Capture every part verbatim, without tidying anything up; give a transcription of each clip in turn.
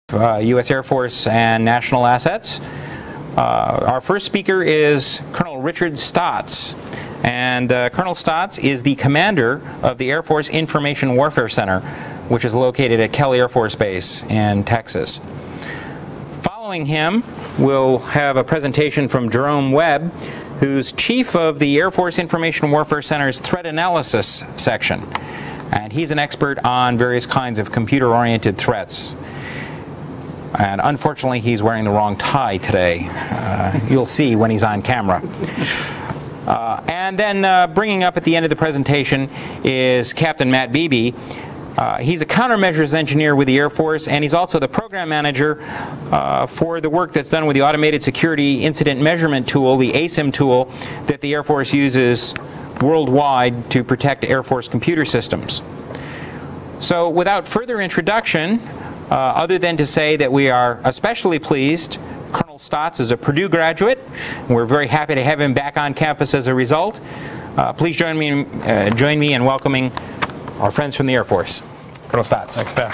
Uh, U S Air Force and national assets. Uh, our first speaker is Colonel Richard Stotts, and uh, Colonel Stotts is the commander of the Air Force Information Warfare Center, which is located at Kelly Air Force Base in Texas. Following him, we'll have a presentation from Jerome Webb, who's chief of the Air Force Information Warfare Center's Threat Analysis section, and he's an expert on various kinds of computer-oriented threats. And unfortunately, he's wearing the wrong tie today. Uh, you'll see when he's on camera. Uh, and then uh, bringing up at the end of the presentation is Captain Matt Beebe. Uh, he's a countermeasures engineer with the Air Force, and he's also the program manager uh, for the work that's done with the Automated Security Incident Measurement Tool, the A S I M tool, that the Air Force uses worldwide to protect Air Force computer systems. So without further introduction, Uh, other than to say that we are especially pleased Colonel Stotts is a Purdue graduate, and we're very happy to have him back on campus as a result. Uh, please join me, in, uh, join me in welcoming our friends from the Air Force. Colonel Stotts. Thanks, Pat.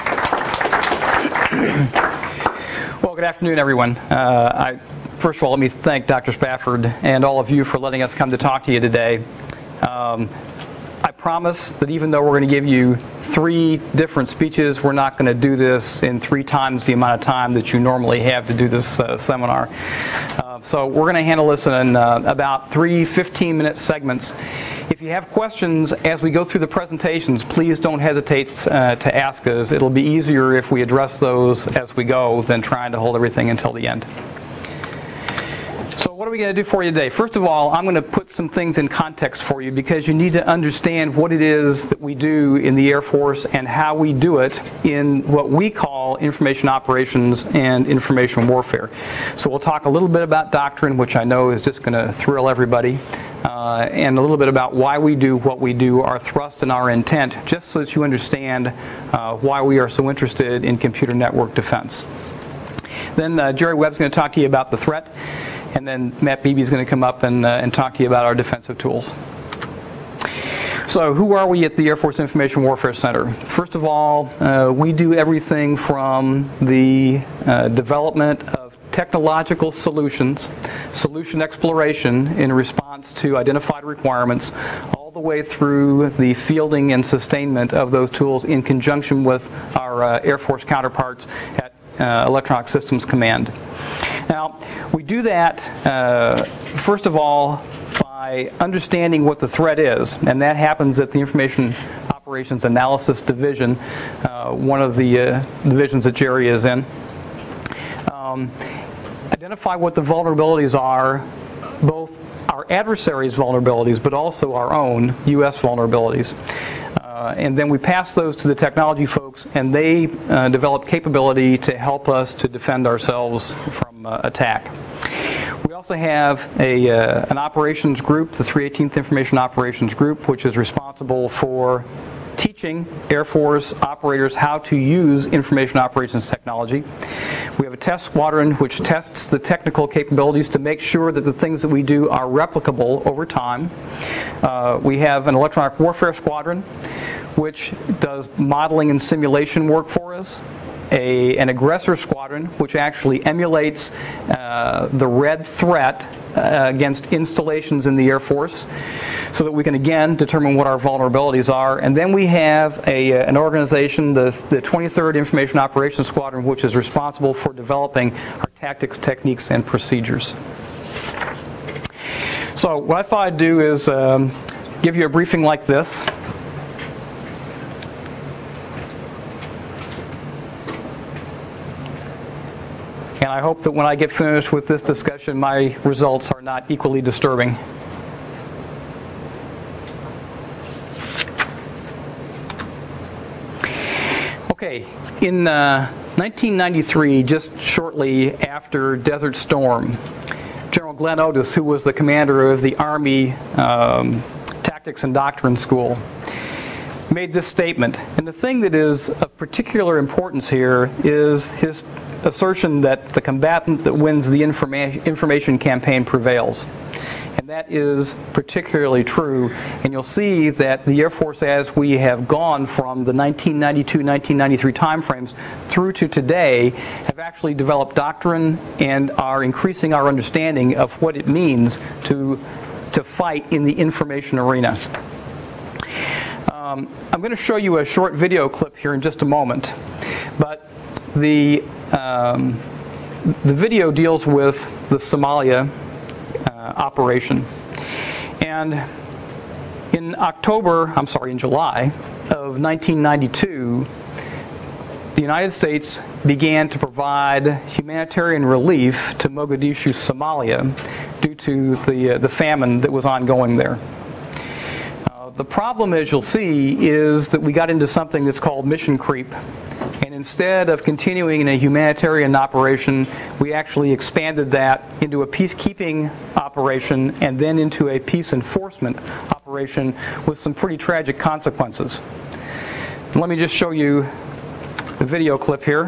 Well, good afternoon, everyone. Uh, I, first of all, let me thank Doctor Spafford and all of you for letting us come to talk to you today. Um, I promise that even though we're going to give you three different speeches, we're not going to do this in three times the amount of time that you normally have to do this uh, seminar. Uh, so we're going to handle this in uh, about three fifteen minute segments. If you have questions as we go through the presentations, please don't hesitate uh, to ask us. It'll be easier if we address those as we go than trying to hold everything until the end. So what are we going to do for you today? First of all, I'm going to put some things in context for you because you need to understand what it is that we do in the Air Force and how we do it in what we call information operations and information warfare. So we'll talk a little bit about doctrine, which I know is just going to thrill everybody, uh, and a little bit about why we do what we do, our thrust and our intent, just so that you understand uh, why we are so interested in computer network defense. Then uh, Jerry Webb's going to talk to you about the threat. And then Matt Beebe is going to come up and, uh, and talk to you about our defensive tools. So who are we at the Air Force Information Warfare Center? First of all, uh, we do everything from the uh, development of technological solutions, solution exploration in response to identified requirements, all the way through the fielding and sustainment of those tools in conjunction with our uh, Air Force counterparts at uh, Electronic Systems Command. Now, we do that, uh, first of all, by understanding what the threat is, and that happens at the Information Operations Analysis Division, uh, one of the uh, divisions that Jerry is in. Um, identify what the vulnerabilities are, both our adversaries' vulnerabilities, but also our own U S vulnerabilities. Uh, and then we pass those to the technology folks, and they uh, develop capability to help us to defend ourselves from uh, attack. We also have a, uh, an operations group, the three eighteenth Information Operations Group, which is responsible for teaching Air Force operators how to use information operations technology. We have a test squadron which tests the technical capabilities to make sure that the things that we do are replicable over time. Uh, we have an electronic warfare squadron which does modeling and simulation work for us. A, an aggressor squadron which actually emulates uh, the red threat uh, against installations in the Air Force so that we can again determine what our vulnerabilities are. And then we have a, uh, an organization, the, the twenty-third Information Operations Squadron, which is responsible for developing our tactics, techniques, and procedures. So what I thought I'd do is um, give you a briefing like this. And I hope that when I get finished with this discussion, my results are not equally disturbing. Okay, in uh, nineteen ninety-three, just shortly after Desert Storm, General Glenn Otis, who was the commander of the Army um, Tactics and Doctrine School, made this statement. And the thing that is of particular importance here is his assertion that the combatant that wins the informa information campaign prevails. And that is particularly true. And you'll see that the Air Force, as we have gone from the nineteen ninety-two nineteen ninety-three timeframes through to today, have actually developed doctrine and are increasing our understanding of what it means to, to fight in the information arena. Um, I'm going to show you a short video clip here in just a moment. But the, um, the video deals with the Somalia Uh, operation. And in October, I'm sorry, in July of nineteen ninety-two, the United States began to provide humanitarian relief to Mogadishu, Somalia, due to the, uh, the famine that was ongoing there. Uh, the problem, as you'll see, is that we got into something that's called mission creep. And instead of continuing in a humanitarian operation, we actually expanded that into a peacekeeping operation and then into a peace enforcement operation with some pretty tragic consequences. Let me just show you the video clip here.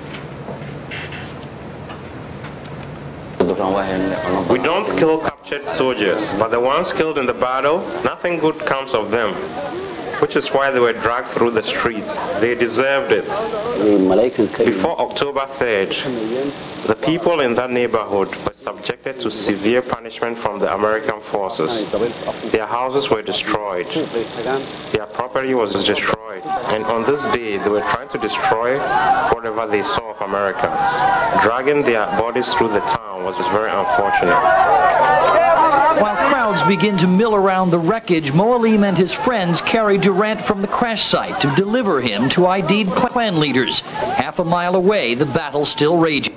We don't kill captured soldiers, but the ones killed in the battle, nothing good comes of them. Which is why they were dragged through the streets. They deserved it. Before October third, the people in that neighborhood were subjected to severe punishment from the American forces. Their houses were destroyed. Their property was destroyed. And on this day, they were trying to destroy whatever they saw of Americans. Dragging their bodies through the town was very unfortunate. While crowds begin to mill around the wreckage, Moalim and his friends carry Durant from the crash site to deliver him to I D'd clan leaders. Half a mile away, the battle still raging.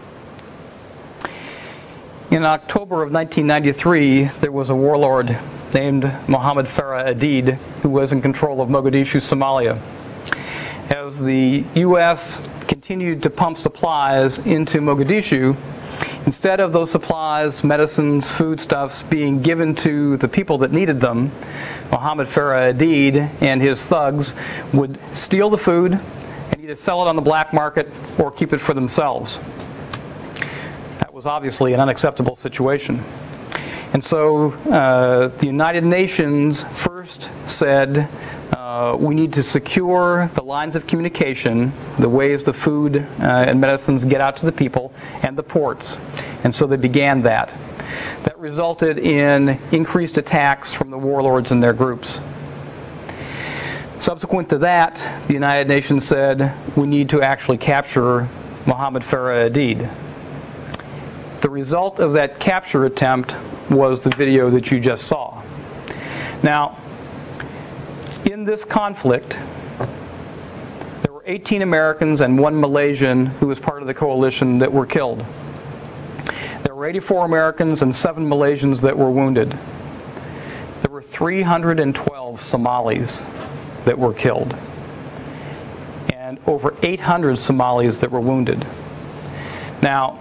In October of nineteen ninety-three, there was a warlord named Mohammed Farah Aidid who was in control of Mogadishu, Somalia. As the U S continued to pump supplies into Mogadishu, instead of those supplies, medicines, foodstuffs being given to the people that needed them, Mohammed Farah Aidid and his thugs would steal the food and either sell it on the black market or keep it for themselves. That was obviously an unacceptable situation. And so uh, the United Nations first said, Uh, we need to secure the lines of communication, the ways the food uh, and medicines get out to the people, and the ports. And so they began that. That resulted in increased attacks from the warlords and their groups. Subsequent to that, the United Nations said, we need to actually capture Mohammed Farah Aidid. The result of that capture attempt was the video that you just saw. Now, in this conflict, there were eighteen Americans and one Malaysian who was part of the coalition that were killed. There were eighty-four Americans and seven Malaysians that were wounded. There were three hundred twelve Somalis that were killed, and over eight hundred Somalis that were wounded. Now,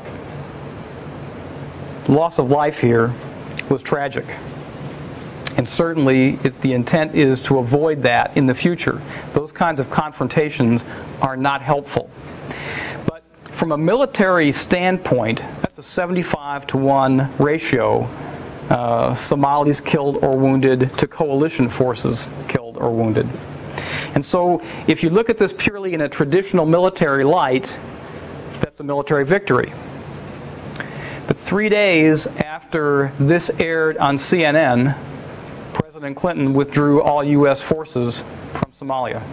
loss of life here was tragic. And certainly, it's, the intent is to avoid that in the future. Those kinds of confrontations are not helpful. But from a military standpoint, that's a seventy-five to one ratio, uh, Somalis killed or wounded to coalition forces killed or wounded. And so, if you look at this purely in a traditional military light, that's a military victory. But three days after this aired on C N N, President Clinton withdrew all U S forces from Somalia.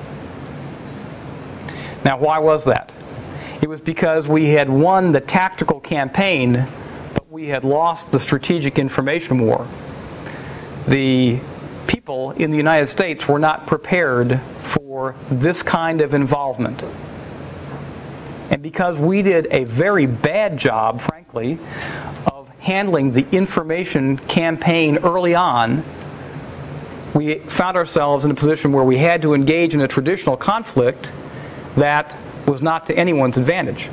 Now, why was that? It was because we had won the tactical campaign, but we had lost the strategic information war. The people in the United States were not prepared for this kind of involvement. And because we did a very bad job, frankly, of handling the information campaign early on, we found ourselves in a position where we had to engage in a traditional conflict that was not to anyone's advantage.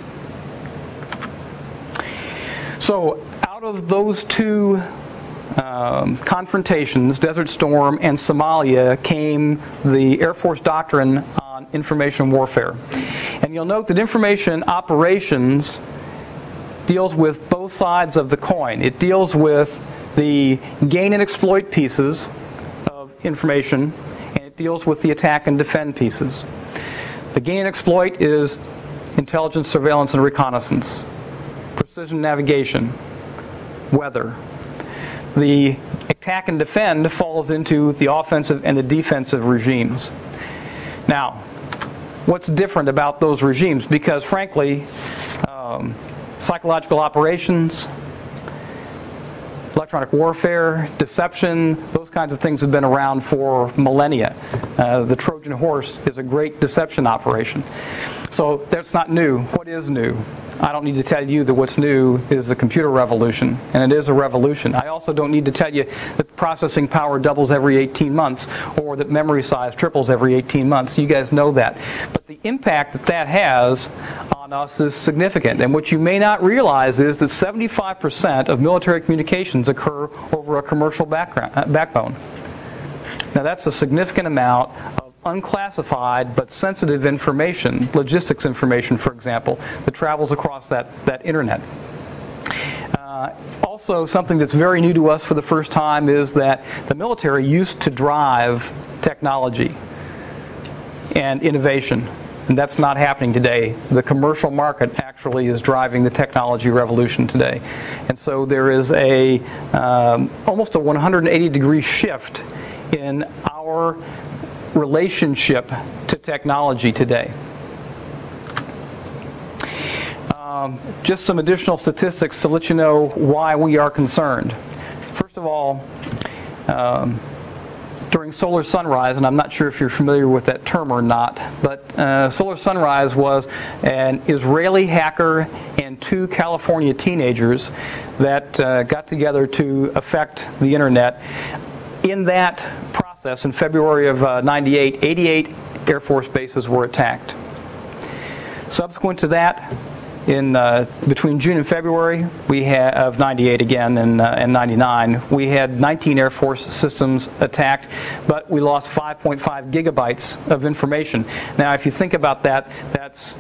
So out of those two um, confrontations, Desert Storm and Somalia, came the Air Force doctrine on information warfare. And you'll note that information operations deals with both sides of the coin. It deals with the gain and exploit pieces of information, and it deals with the attack and defend pieces. The gain and exploit is intelligence, surveillance, and reconnaissance, precision navigation, weather. The attack and defend falls into the offensive and the defensive regimes. Now, what's different about those regimes? Because frankly, um, psychological operations, electronic warfare, deception, those kinds of things have been around for millennia. Uh, the Trojan horse is a great deception operation. So that's not new. What is new? I don't need to tell you that what's new is the computer revolution, and it is a revolution. I also don't need to tell you that processing power doubles every eighteen months or that memory size triples every eighteen months. You guys know that. But the impact that that has on us is significant. And what you may not realize is that seventy-five percent of military communications occur over a commercial background, uh, backbone. Now that's a significant amount of unclassified but sensitive information, logistics information, for example, that travels across that, that internet. Uh, also, something that's very new to us for the first time is that the military used to drive technology and innovation, and that's not happening today. The commercial market actually is driving the technology revolution today. And so there is a um, almost a one hundred eighty degree shift in our relationship to technology today. Um, just some additional statistics to let you know why we are concerned. First of all, um, during Solar Sunrise, and I'm not sure if you're familiar with that term or not, but uh, Solar Sunrise was an Israeli hacker and two California teenagers that uh, got together to affect the internet. In that process, in February of uh, ninety-eight, eighty-eight Air Force bases were attacked. Subsequent to that, in uh, between June and February, we had of ninety-eight again and, uh, and ninety-nine, we had nineteen Air Force systems attacked, but we lost five point five gigabytes of information. Now, if you think about that, that's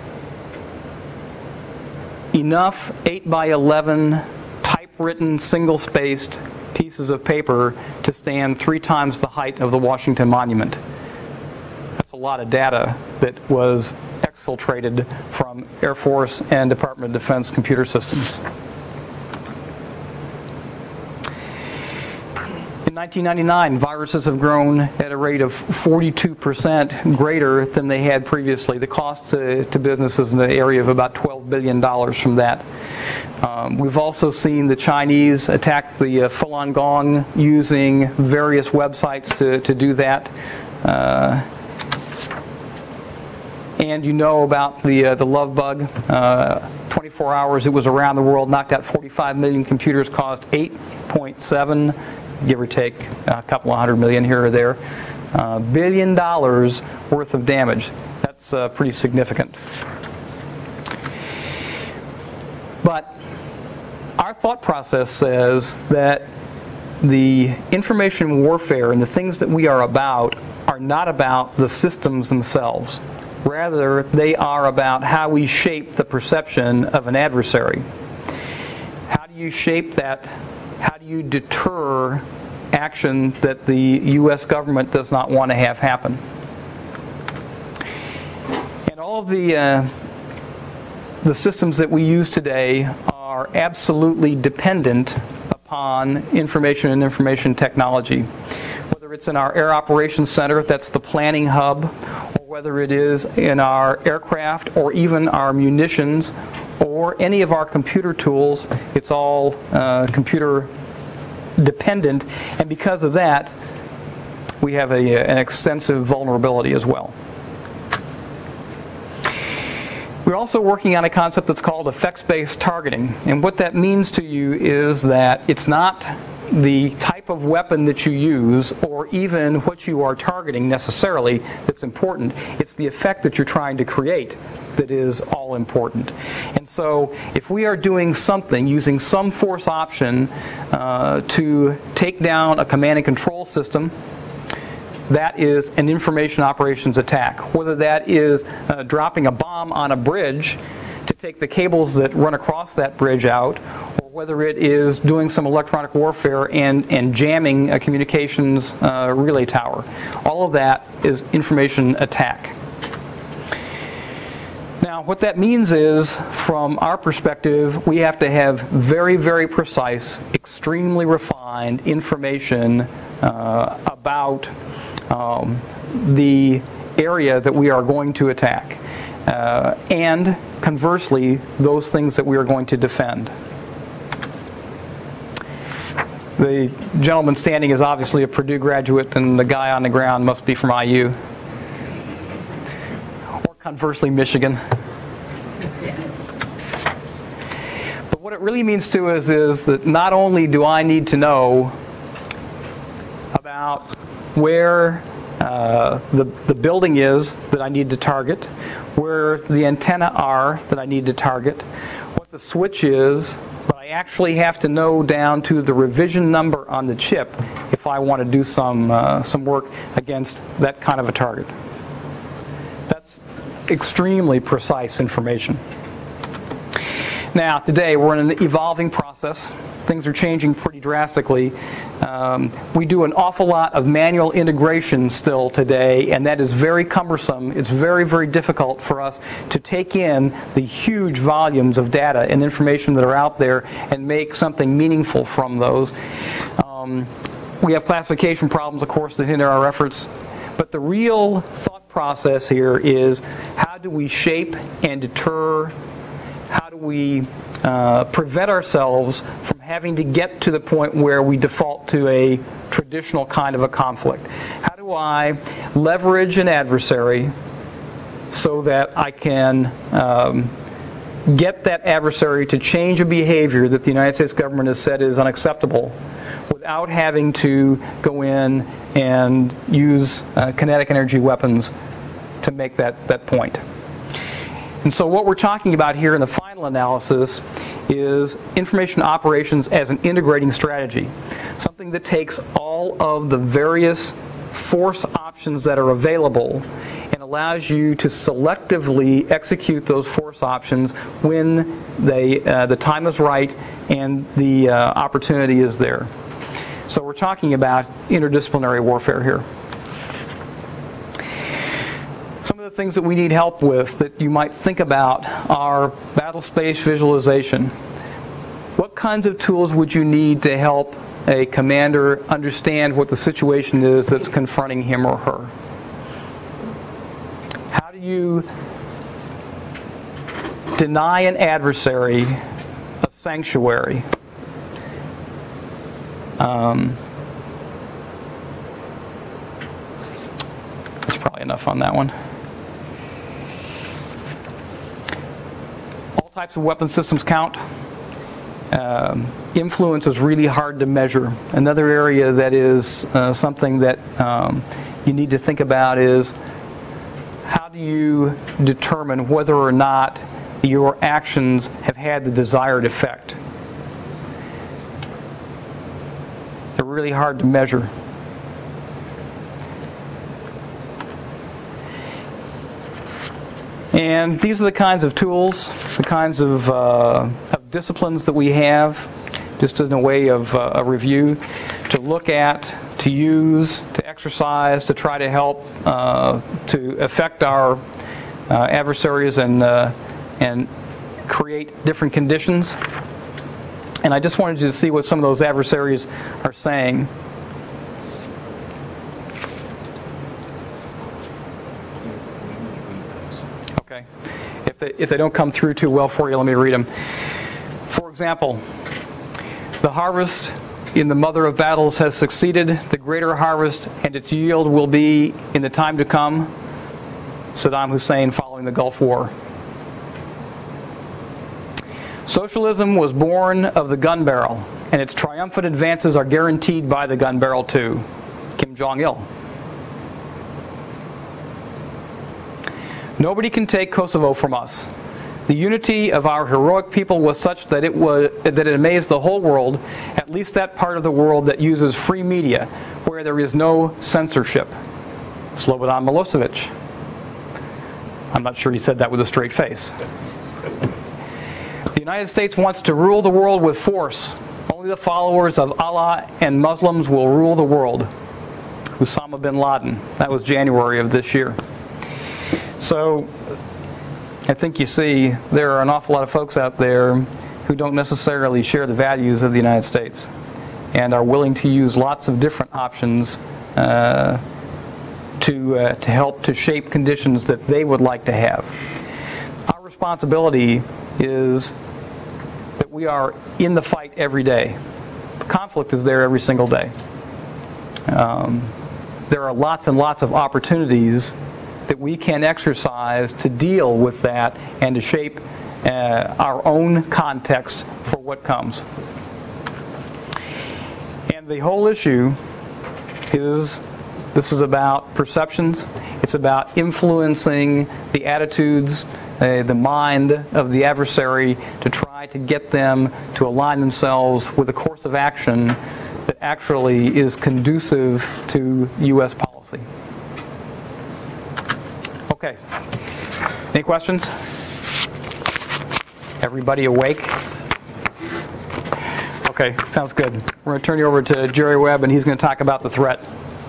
enough eight by eleven typewritten, single-spaced pieces of paper to stand three times the height of the Washington Monument. That's a lot of data that was exfiltrated from Air Force and Department of Defense computer systems. In nineteen ninety-nine, viruses have grown at a rate of forty-two percent greater than they had previously. The cost to, to businesses in the area of about twelve billion dollars from that. Um, we've also seen the Chinese attack the uh, Falun Gong using various websites to, to do that. Uh, and you know about the, uh, the love bug. Uh, twenty-four hours it was around the world, knocked out forty-five million computers, caused eight point seven, give or take a couple of hundred million here or there, uh, billion dollars worth of damage. That's uh, pretty significant. But our thought process says that the information warfare and the things that we are about are not about the systems themselves. Rather, they are about how we shape the perception of an adversary. How do you shape that? How do you deter action that the U S government does not want to have happen? And all of the uh, the systems that we use today are absolutely dependent upon information and information technology. Whether it's in our Air Operations Center, that's the planning hub, or whether it is in our aircraft or even our munitions or any of our computer tools, it's all uh, computer dependent, and because of that, we have a, an extensive vulnerability as well. We're also working on a concept that's called effects-based targeting, and what that means to you is that it's not the type of weapon that you use or even what you are targeting necessarily that's important. It's the effect that you're trying to create that is all important. And so if we are doing something, using some force option uh, to take down a command and control system, that is an information operations attack. Whether that is uh, dropping a bomb on a bridge to take the cables that run across that bridge out, or whether it is doing some electronic warfare and, and jamming a communications uh, relay tower. All of that is information attack. Now, what that means is, from our perspective, we have to have very, very precise, extremely refined information uh, about um, the area that we are going to attack, uh, and conversely, those things that we are going to defend. The gentleman standing is obviously a Purdue graduate, and the guy on the ground must be from I U. Conversely, Michigan. But what it really means to us is that not only do I need to know about where uh, the, the building is that I need to target, where the antenna are that I need to target, what the switch is, but I actually have to know down to the revision number on the chip if I want to do some, uh, some work against that kind of a target. That's extremely precise information. Now, today we're in an evolving process. Things are changing pretty drastically. Um, we do an awful lot of manual integration still today, and that is very cumbersome. It's very, very difficult for us to take in the huge volumes of data and information that are out there and make something meaningful from those. Um, we have classification problems, of course, that hinder our efforts. But the real thought process here is, how do we shape and deter, how do we uh, prevent ourselves from having to get to the point where we default to a traditional kind of a conflict? How do I leverage an adversary so that I can um, get that adversary to change a behavior that the United States government has said is unacceptable, without having to go in and use uh, kinetic energy weapons to make that, that point. And so what we're talking about here in the final analysis is information operations as an integrating strategy, something that takes all of the various force options that are available and allows you to selectively execute those force options when they, uh, the time is right and the uh, opportunity is there. So we're talking about interdisciplinary warfare here. Some of the things that we need help with that you might think about are battle space visualization. What kinds of tools would you need to help a commander understand what the situation is that's confronting him or her? How do you deny an adversary a sanctuary? Um, that's probably enough on that one. All types of weapon systems count. Um, influence is really hard to measure. Another area that is uh, something that um, you need to think about is, how do you determine whether or not your actions have had the desired effect? They're really hard to measure. And these are the kinds of tools, the kinds of, uh, of disciplines that we have, just as a way of uh, a review, to look at, to use, to exercise, to try to help uh, to affect our uh, adversaries and, uh, and create different conditions. And I just wanted you to see what some of those adversaries are saying. Okay. If they, if they don't come through too well for you, let me read them. For example, the harvest in the mother of battles has succeeded. The greater harvest and its yield will be in the time to come. Saddam Hussein following the Gulf War. Socialism was born of the gun barrel, and its triumphant advances are guaranteed by the gun barrel too. Kim Jong-il. Nobody can take Kosovo from us. The unity of our heroic people was such that it was that it amazed the whole world, at least that part of the world that uses free media, where there is no censorship. Slobodan Milosevic. I'm not sure he said that with a straight face. The United States wants to rule the world with force. Only the followers of Allah and Muslims will rule the world. Osama bin Laden. That was January of this year. So I think you see there are an awful lot of folks out there who don't necessarily share the values of the United States and are willing to use lots of different options uh, to, uh, to help to shape conditions that they would like to have. Our responsibility is that we are in the fight every day. The conflict is there every single day. Um, there are lots and lots of opportunities that we can exercise to deal with that and to shape uh, our own context for what comes. And the whole issue is, this is about perceptions. It's about influencing the attitudes, uh, the mind of the adversary to try to get them to align themselves with a course of action that actually is conducive to U S policy. Okay. Any questions? Everybody awake? Okay, sounds good. We're going to turn you over to Jerry Webb, and he's going to talk about the threat.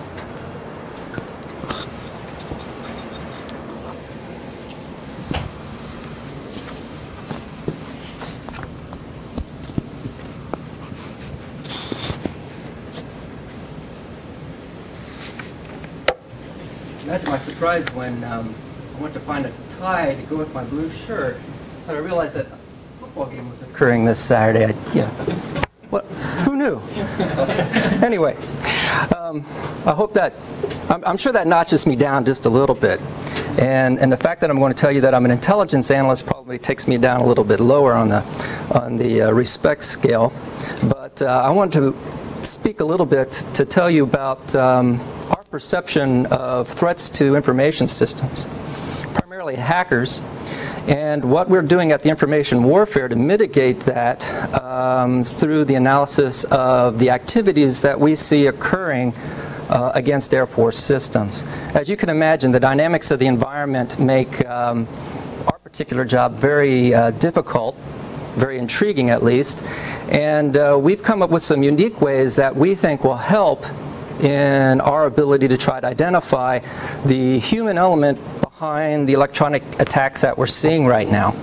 Imagine my surprise when um, I went to find a tie to go with my blue shirt, but I realized that a football game was occurring this Saturday. I, yeah. What? Who knew? Anyway, um, I hope that, I'm, I'm sure that notches me down just a little bit. And, and the fact that I'm going to tell you that I'm an intelligence analyst probably takes me down a little bit lower on the, on the uh, respect scale. But uh, I wanted to speak a little bit to tell you about um, our perception of threats to information systems, primarily hackers, and what we're doing at the information warfare to mitigate that um, through the analysis of the activities that we see occurring uh, against Air Force systems. As you can imagine, the dynamics of the environment make um, our particular job very uh, difficult, very intriguing at least, and uh, we've come up with some unique ways that we think will help in our ability to try to identify the human element behind the electronic attacks that we're seeing right now.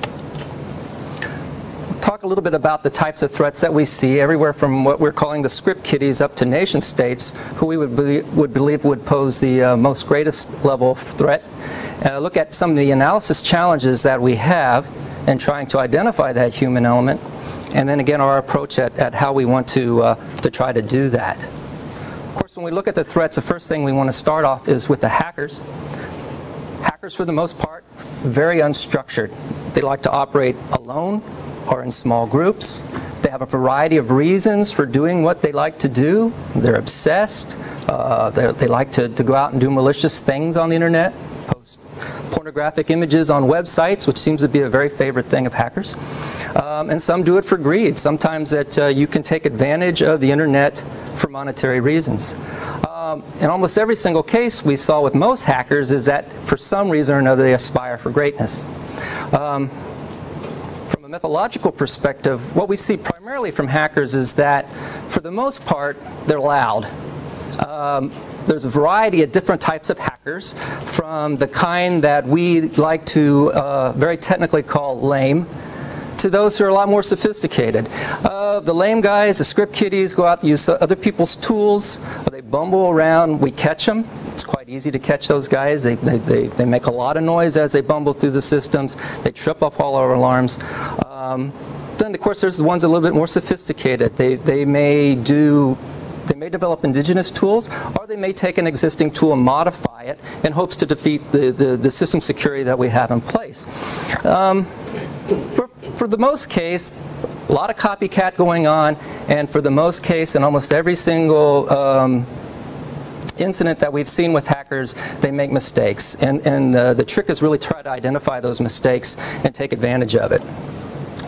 Talk a little bit about the types of threats that we see, everywhere from what we're calling the script kiddies up to nation states, who we would, be, would believe would pose the uh, most greatest level of threat. Uh, look at some of the analysis challenges that we have in trying to identify that human element, and then again our approach at, at how we want to, uh, to try to do that. Of course, when we look at the threats, the first thing we want to start off is with the hackers. Hackers, for the most part, very unstructured. They like to operate alone or in small groups. They have a variety of reasons for doing what they like to do. They're obsessed. Uh, they like to, to go out and do malicious things on the internet, post pornographic images on websites, which seems to be a very favorite thing of hackers. Um, and some do it for greed. Sometimes that uh, you can take advantage of the internet for monetary reasons. Um, in almost every single case we saw with most hackers is that for some reason or another they aspire for greatness. Um, from a methodological perspective, what we see primarily from hackers is that for the most part they're loud. Um, there's a variety of different types of hackers, from the kind that we like to uh, very technically call lame, to those who are a lot more sophisticated. Uh, the lame guys, the script kiddies, go out and use other people's tools. They bumble around. We catch them. It's quite easy to catch those guys. They, they, they, they make a lot of noise as they bumble through the systems. They trip up all our alarms. Um, then, of course, there's the ones a little bit more sophisticated. They, they may do... They may develop indigenous tools, or they may take an existing tool and modify it in hopes to defeat the, the, the system security that we have in place. Um, for, for the most case, a lot of copycat going on, and for the most case, in almost every single um, incident that we've seen with hackers, they make mistakes. And, and uh, the trick is really try to identify those mistakes and take advantage of it.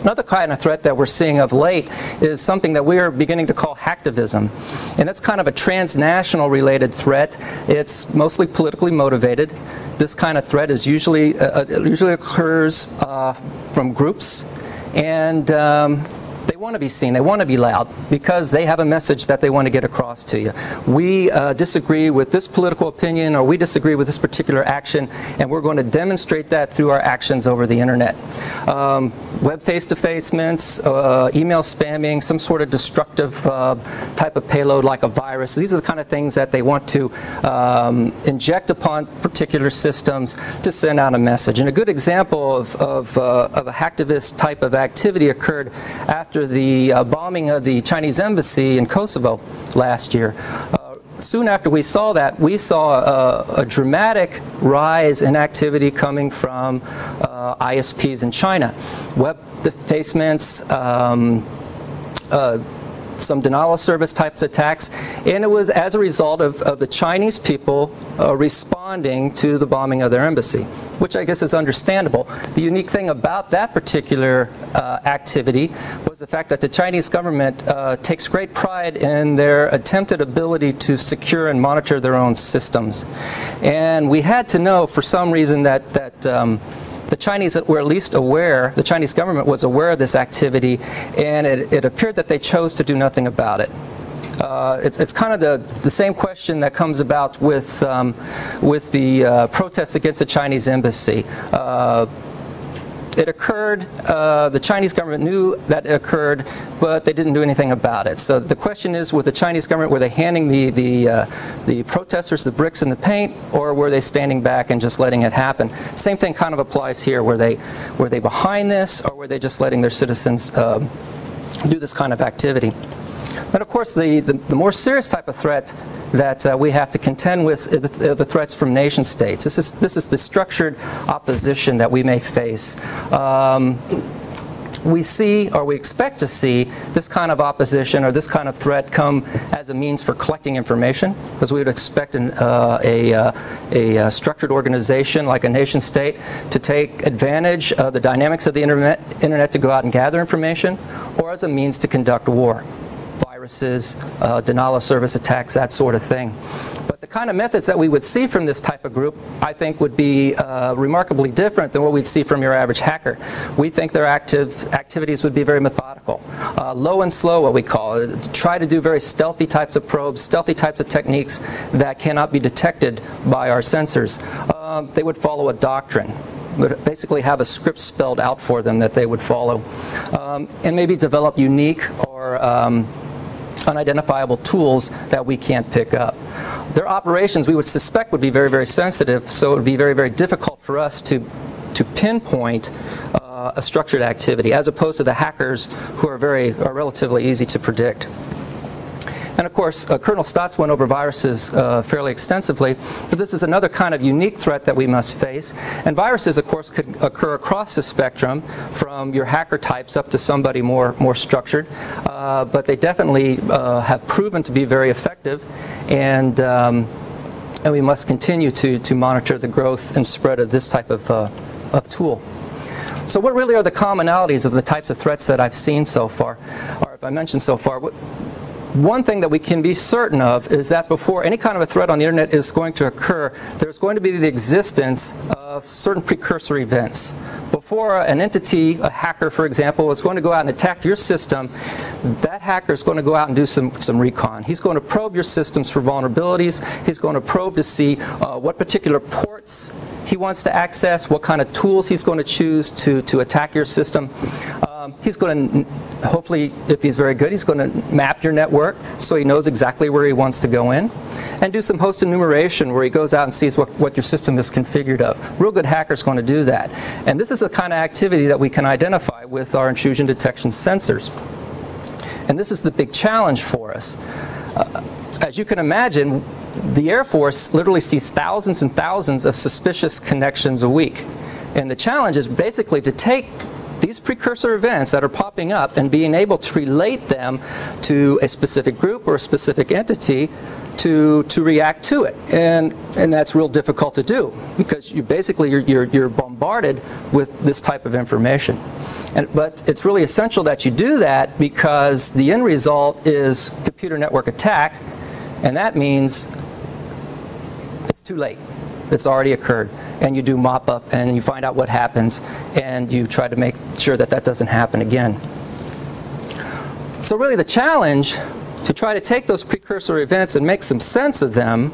Another kind of threat that we're seeing of late is something that we are beginning to call hacktivism. And that's kind of a transnational related threat. It's mostly politically motivated. This kind of threat is usually, uh, usually occurs uh, from groups, and um, they want to be seen, they want to be loud, because they have a message that they want to get across to you. We uh, disagree with this political opinion, or we disagree with this particular action, and we're going to demonstrate that through our actions over the internet. Um, web face-to-face mints, uh, email spamming, some sort of destructive uh, type of payload like a virus. These are the kind of things that they want to um, inject upon particular systems to send out a message. And a good example of, of, uh, of a hacktivist type of activity occurred after After the uh, bombing of the Chinese embassy in Kosovo last year. Uh, soon after we saw that, we saw a, a dramatic rise in activity coming from uh, I S Ps in China. Web defacements, um, uh, some denial of service types of attacks, and it was as a result of, of the Chinese people uh, responding to the bombing of their embassy, which I guess is understandable. The unique thing about that particular uh, activity was the fact that the Chinese government uh, takes great pride in their attempted ability to secure and monitor their own systems. And we had to know for some reason that, that um, the Chinese were at least aware, the Chinese government was aware of this activity, and it, it appeared that they chose to do nothing about it. Uh, it's, it's kind of the, the same question that comes about with, um, with the uh, protests against the Chinese embassy. Uh, It occurred, uh, the Chinese government knew that it occurred, but they didn't do anything about it. So the question is, with the Chinese government, were they handing the, the, uh, the protesters the bricks and the paint, or were they standing back and just letting it happen? Same thing kind of applies here. Were they, were they behind this, or were they just letting their citizens uh, do this kind of activity? And of course, the, the, the more serious type of threat that uh, we have to contend with are the, the threats from nation states. This is, this is the structured opposition that we may face. Um, we see, or we expect to see, this kind of opposition or this kind of threat come as a means for collecting information, because we would expect an, uh, a, uh, a uh, structured organization like a nation state to take advantage of the dynamics of the internet, internet to go out and gather information, or as a means to conduct war. Viruses, uh, denial of service attacks, that sort of thing. But the kind of methods that we would see from this type of group, I think, would be uh, remarkably different than what we'd see from your average hacker. We think their active activities would be very methodical. Uh, low and slow, what we call it. Try to do very stealthy types of probes, stealthy types of techniques that cannot be detected by our sensors. Um, they would follow a doctrine. Would basically have a script spelled out for them that they would follow. Um, and maybe develop unique or um, unidentifiable tools that we can't pick up. Their operations, we would suspect, would be very, very sensitive, so it would be very, very difficult for us to, to pinpoint uh, a structured activity, as opposed to the hackers who are, very, are relatively easy to predict. And of course, uh, Colonel Stotts went over viruses uh, fairly extensively, but this is another kind of unique threat that we must face. And viruses, of course, could occur across the spectrum, from your hacker types up to somebody more, more structured. Uh, but they definitely uh, have proven to be very effective, and, um, and we must continue to, to monitor the growth and spread of this type of, uh, of tool. So what really are the commonalities of the types of threats that I've seen so far, or if I mentioned so far? What, One thing that we can be certain of is that before any kind of a threat on the internet is going to occur, there's going to be the existence of certain precursor events. Before an entity, a hacker for example, is going to go out and attack your system, that hacker is going to go out and do some, some recon. He's going to probe your systems for vulnerabilities. He's going to probe to see uh, what particular ports he wants to access, what kind of tools he's going to choose to, to attack your system. Um, he's going to, hopefully, if he's very good, he's going to map your network so he knows exactly where he wants to go in, and do some host enumeration where he goes out and sees what, what your system is configured of. Real good hacker's going to do that. And this is the kind of activity that we can identify with our intrusion detection sensors. And this is the big challenge for us. Uh, as you can imagine, the Air Force literally sees thousands and thousands of suspicious connections a week. And the challenge is basically to take these these precursor events that are popping up and being able to relate them to a specific group or a specific entity to to react to it, and and that's real difficult to do because you basically you're you're, you're bombarded with this type of information. And, but it's really essential that you do that because the end result is computer network attack, and that means it's too late. It's already occurred, and you do mop up and you find out what happens, and you try to make sure that that doesn't happen again. So really the challenge to try to take those precursor events and make some sense of them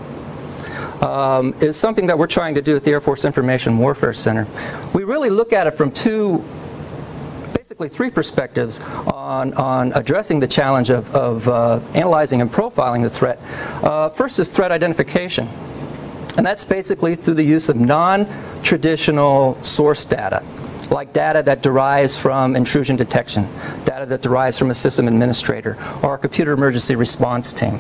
um, is something that we're trying to do at the Air Force Information Warfare Center. We really look at it from two, basically three perspectives on, on addressing the challenge of, of uh, analyzing and profiling the threat. Uh, first is threat identification, and that's basically through the use of non-traditional source data, like data that derives from intrusion detection, data that derives from a system administrator, or a computer emergency response team.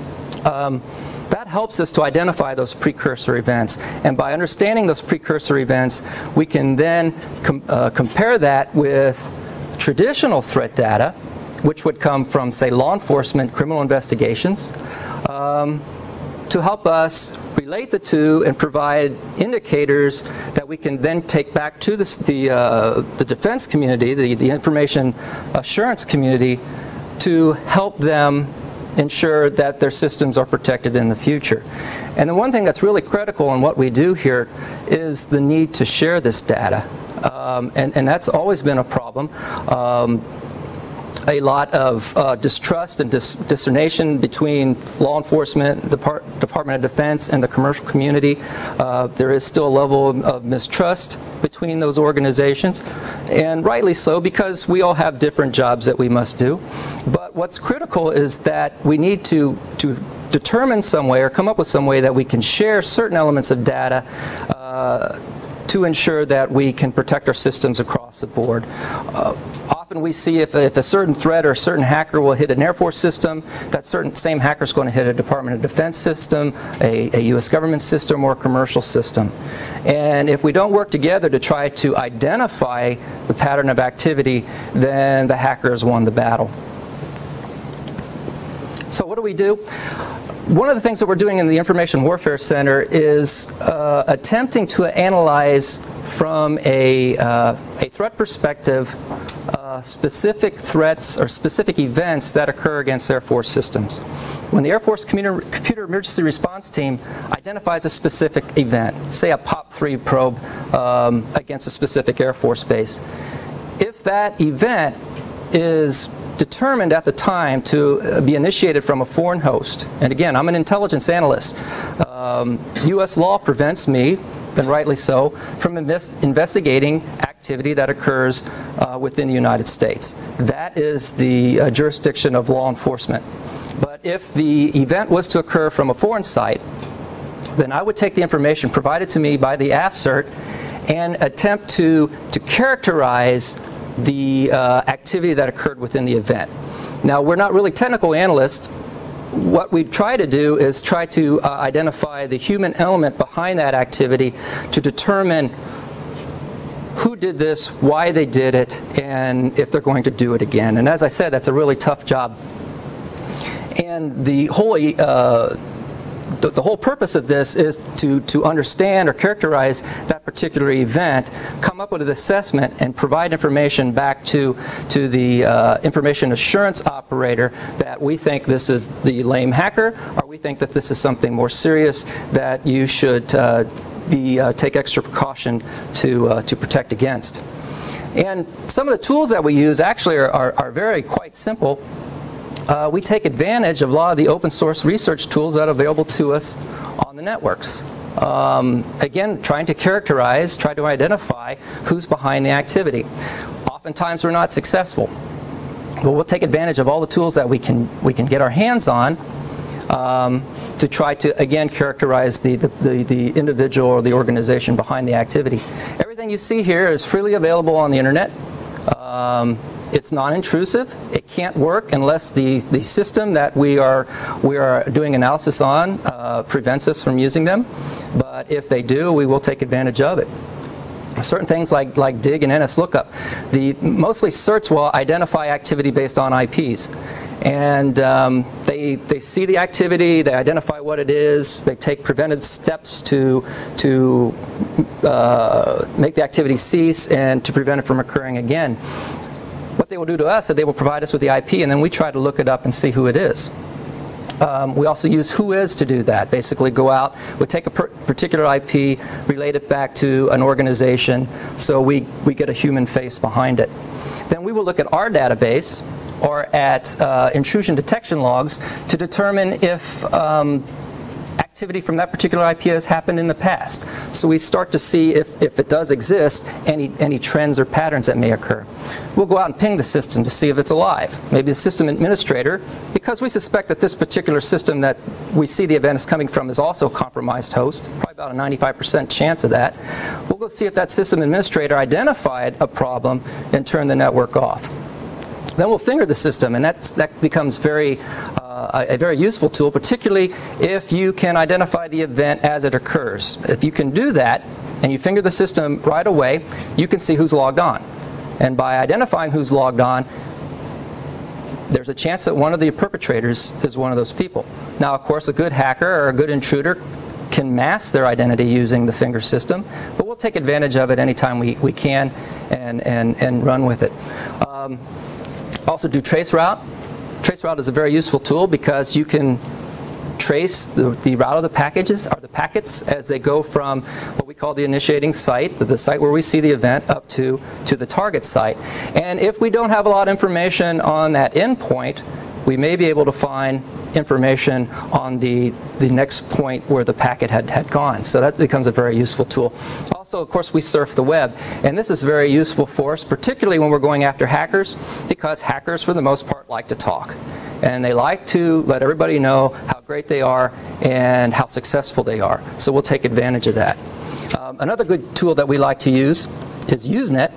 Um, that helps us to identify those precursor events, and by understanding those precursor events, we can then com uh, compare that with traditional threat data, which would come from, say, law enforcement criminal investigations, um, to help us relate the two and provide indicators that we can then take back to the, the, uh, the defense community, the, the information assurance community, to help them ensure that their systems are protected in the future. And the one thing that's really critical in what we do here is the need to share this data. Um, and, and that's always been a problem. Um, a lot of uh, distrust and dis discernation between law enforcement, the Depart Department of Defense, and the commercial community. Uh, there is still a level of, of mistrust between those organizations, and rightly so, because we all have different jobs that we must do. But what's critical is that we need to, to determine some way or come up with some way that we can share certain elements of data uh, to ensure that we can protect our systems across the board. Uh, often we see if, if a certain threat or a certain hacker will hit an Air Force system, that certain same hacker is going to hit a Department of Defense system, a, a U S government system, or a commercial system. And if we don't work together to try to identify the pattern of activity, then the hacker has won the battle. So what do we do? One of the things that we're doing in the Information Warfare Center is uh, attempting to analyze from a, uh, a threat perspective uh, specific threats or specific events that occur against Air Force systems. When the Air Force Computer, Computer Emergency Response Team identifies a specific event, say a POP three probe um, against a specific Air Force base, if that event is determined at the time to be initiated from a foreign host, and again, I'm an intelligence analyst. Um, U S law prevents me, and rightly so, from invest investigating activity that occurs uh, within the United States. That is the uh, jurisdiction of law enforcement. But if the event was to occur from a foreign site, then I would take the information provided to me by the A F CERT and attempt to, to characterize the uh, activity that occurred within the event. Now, we're not really technical analysts. What we try to do is try to uh, identify the human element behind that activity to determine who did this, why they did it, and if they're going to do it again. And as I said, that's a really tough job. And the whole uh, The, the whole purpose of this is to, to understand or characterize that particular event, come up with an assessment, and provide information back to, to the uh, information assurance operator that we think this is the lame hacker, or we think that this is something more serious that you should uh, be, uh, take extra precaution to, uh, to protect against. And some of the tools that we use actually are, are, are very quite simple. Uh, we take advantage of a lot of the open source research tools that are available to us on the networks. Um, again, trying to characterize, try to identify who's behind the activity. Oftentimes we're not successful. But we'll take advantage of all the tools that we can, we can get our hands on um, to try to, again, characterize the, the, the, the individual or the organization behind the activity. Everything you see here is freely available on the internet. Um, It's non-intrusive. It can't work unless the, the system that we are, we are doing analysis on uh, prevents us from using them. But if they do, we will take advantage of it. Certain things like, like dig and N S lookup. The, mostly certs will identify activity based on I Ps. And um, they, they see the activity, they identify what it is, they take preventive steps to, to uh, make the activity cease and to prevent it from occurring again. What they will do to us is they will provide us with the I P, and then we try to look it up and see who it is. Um, we also use whois to do that. Basically go out, we take a per particular I P, relate it back to an organization, so we, we get a human face behind it. Then we will look at our database or at uh, intrusion detection logs to determine if um, activity from that particular I P has happened in the past. So we start to see if, if it does exist, any, any trends or patterns that may occur. We'll go out and ping the system to see if it's alive. Maybe the system administrator, because we suspect that this particular system that we see the event is coming from is also a compromised host, probably about a ninety-five percent chance of that. We'll go see if that system administrator identified a problem and turned the network off. Then we'll finger the system, and that's, that becomes very, uh, a, a very useful tool, particularly if you can identify the event as it occurs. If you can do that, and you finger the system right away, you can see who's logged on. And by identifying who's logged on, there's a chance that one of the perpetrators is one of those people. Now, of course, a good hacker or a good intruder can mask their identity using the finger system, but we'll take advantage of it anytime we, we can and, and, and run with it. Um, Also do traceroute. Traceroute is a very useful tool because you can trace the, the route of the packages or the packets as they go from what we call the initiating site, the, the site where we see the event, up to, to the target site. And if we don't have a lot of information on that endpoint, we may be able to find information on the, the next point where the packet had, had gone. So that becomes a very useful tool. Also, of course, we surf the web. And this is very useful for us, particularly when we're going after hackers, because hackers, for the most part, like to talk. And they like to let everybody know how great they are and how successful they are. So we'll take advantage of that. Um, another good tool that we like to use is Usenet.